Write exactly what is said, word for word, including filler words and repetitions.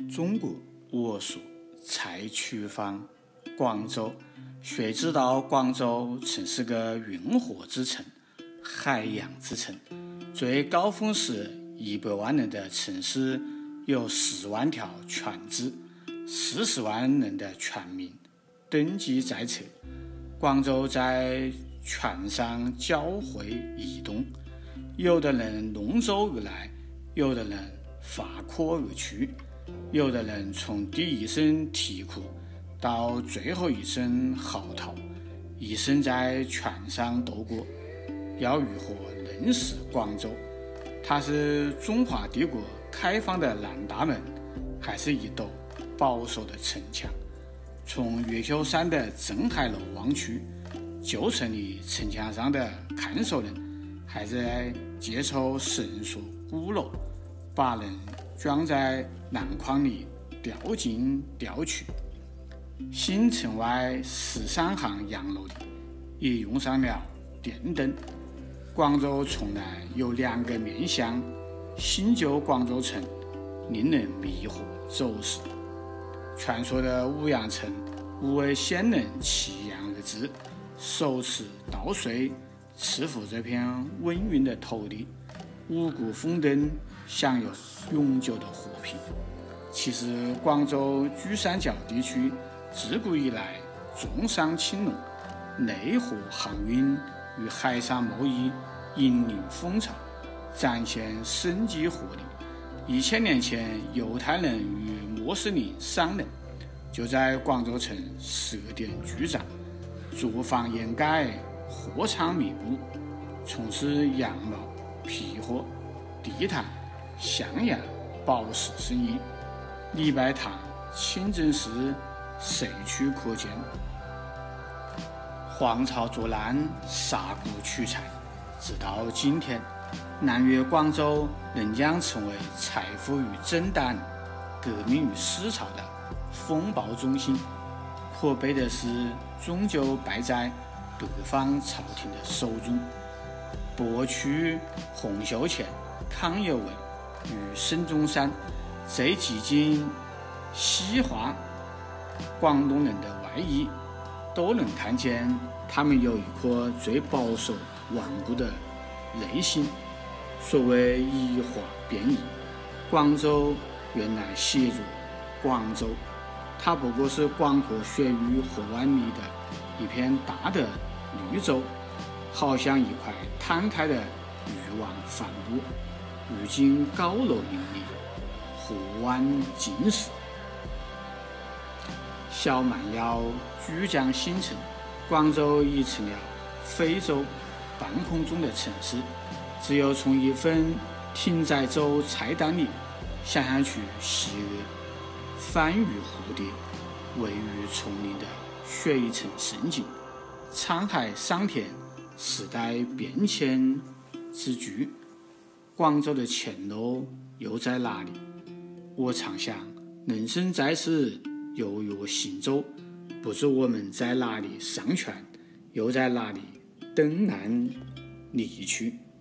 中国我属蔡曲芳，广州。谁知道广州曾是个运河之城、海洋之城，最高峰时一百万人的城市，有十万条船只，四十万人的船民登记在册。广州在船上交汇移动，有的人龙舟而来，有的人发科而去，有的人从第一声啼哭到最后一声嚎啕，一生在船上度过。要如何认识广州？它是中华帝国开放的南大门，还是一堵保守的城墙？从越秀山的镇海楼望去，旧城里城墙上的看守人还在接受绳索鼓楼，把人装在篮筐里吊进吊去。新城外十三行洋楼里也用上了电灯。广州从来有两个面相，新旧广州城令人迷惑走失。传说的五羊城五位仙人弃阳而至，手持稻穗赐福这片温润的土地，五谷丰登，享有永久的和平。其实广州珠三角地区自古以来重商轻农，内河航运与海上贸易引领风潮，展现生机活力。一千年前，犹太人与穆斯林商人就在广州城设点驻扎，作坊掩盖，货仓密布，从事羊毛、皮货、地毯、象牙、宝石生意。礼拜堂、清真寺随处可见。黄巢作难，杀谷取材。直到今天，南粤广州仍将成为财富与争端、革命与思潮的风暴中心。可悲的是，终究败在北方朝廷的手中。剥去洪秀全、康有为与孙中山这几经西化广东人的外衣，都能看见他们有一颗最保守顽固的内心。所谓移花变异，广州原来写作广州，它不过是广阔水域河湾里的一片大的绿洲，好像一块摊开的渔网帆布，如今高楼林立，河湾尽是。小蛮腰珠江新城，广州已成了非洲半空中的城市。只有从一份艇仔粥菜单里想象去西俄翻鱼蝴蝶、位于丛林的水城胜景，沧海桑田，时代变迁之巨。广州的前路又在哪里？我常想，人生在世，悠悠行舟，不知我们在哪里上船，又在哪里登岸离去。